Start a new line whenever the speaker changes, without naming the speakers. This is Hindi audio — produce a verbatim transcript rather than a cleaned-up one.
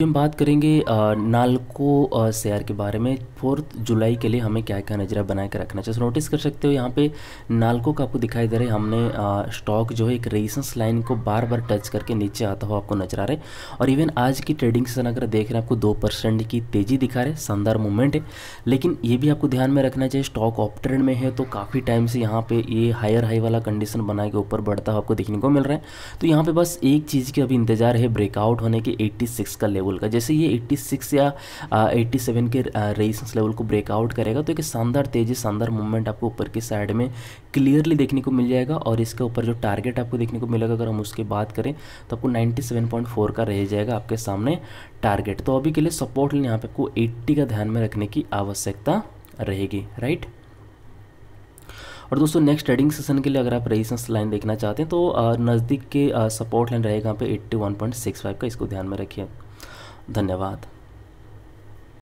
हम बात करेंगे अ, नाल्को अ, शेयर के बारे में। फोर्थ जुलाई के लिए हमें क्या क्या नजरिया बना के रखना चाहिए। नोटिस कर सकते हो यहाँ पे नाल्को का आपको दिखाई दे रहा है, हमने अ, स्टॉक जो है एक रेजिस्टेंस लाइन को बार बार टच करके नीचे आता हुआ आपको नजर आ रहा है। और इवन आज की ट्रेडिंग सेशन अगर देख रहे हैं आपको दो परसेंट की तेजी दिखा रहे हैं, शानदार मूवमेंट है। लेकिन ये भी आपको ध्यान में रखना चाहिए, स्टॉक ऑप ट्रेंड में है तो काफ़ी टाइम से यहाँ पे ये हायर हाई वाला कंडीशन बना के ऊपर बढ़ता हुआ आपको देखने को मिल रहा है। तो यहाँ पे बस एक चीज़ की अभी इंतजार है, ब्रेकआउट होने के छियासी का लेवल का। जैसे ये छियासी या सत्तासी के रेजिस्टेंस लेवल को ब्रेकआउट करेगा तो एक शानदार तेजी, शानदार मूवमेंट आपको ऊपर की साइड में क्लियरली देखने को मिल जाएगा। और इसके ऊपर जो टारगेट आपको देखने को मिलेगा, अगर हम उसकी बात करें तो आपको सत्तानवे पॉइंट चार का रह जाएगा आपके सामने टारगेट। तो अभी के लिए सपोर्ट लेने यहाँ पे आपको अस्सी का ध्यान में रखने की आवश्यकता रहेगी, राइट। और दोस्तों नेक्स्ट ट्रेडिंग सेशन के लिए अगर आप रेजिस्टेंस लाइन देखना चाहते हैं तो अ, नज़दीक के सपोर्ट लाइन रहेगा यहाँ पे इक्यासी पॉइंट सिक्स फाइव का, इसको ध्यान में रखिए। धन्यवाद।